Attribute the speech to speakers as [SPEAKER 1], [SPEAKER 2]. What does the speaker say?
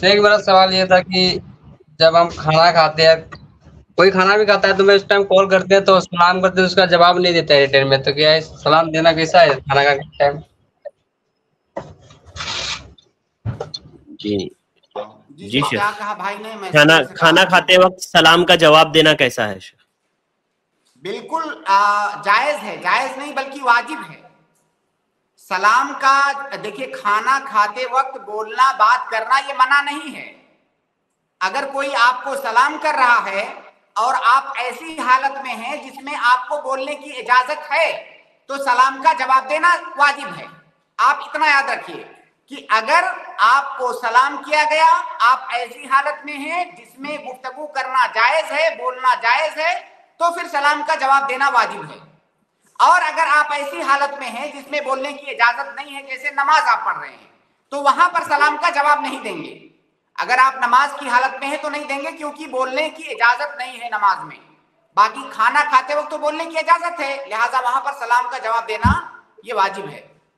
[SPEAKER 1] एक मेरा सवाल ये था कि जब हम खाना खाते हैं, कोई खाना भी खाता है तो मैं उस टाइम कॉल करते हैं तो सलाम करते हैं, उसका जवाब नहीं देता है रिटर्न में, तो क्या है सलाम देना कैसा है खाना खाने के टाइम?
[SPEAKER 2] जी
[SPEAKER 3] जी
[SPEAKER 2] जी
[SPEAKER 3] क्या
[SPEAKER 2] शेख,
[SPEAKER 3] कहा भाई ने, मैं
[SPEAKER 2] खाना
[SPEAKER 3] सीधे से
[SPEAKER 2] खाना
[SPEAKER 3] कहा।
[SPEAKER 2] खाते वक्त सलाम का जवाब देना कैसा है शेख?
[SPEAKER 3] बिल्कुल जायज है, जायज नहीं बल्कि वाजिब है। सलाम का देखिए, खाना खाते वक्त बोलना, बात करना ये मना नहीं है। अगर कोई आपको सलाम कर रहा है और आप ऐसी हालत में हैं जिसमें आपको बोलने की इजाजत है, तो सलाम का जवाब देना वाजिब है। आप इतना याद रखिए कि अगर आपको सलाम किया गया, आप ऐसी हालत में हैं जिसमें गुफ्तगू करना जायज है, बोलना जायज है, तो फिर सलाम का जवाब देना वाजिब है। और अगर आप ऐसी हालत में हैं जिसमें बोलने की इजाजत नहीं है, जैसे नमाज आप पढ़ रहे हैं, तो वहां पर सलाम का जवाब नहीं देंगे। अगर आप नमाज की हालत में हैं तो नहीं देंगे, क्योंकि बोलने की इजाजत नहीं है नमाज में। बाकी खाना खाते वक्त तो बोलने की इजाजत है, लिहाजा वहां पर सलाम का जवाब देना ये वाजिब है।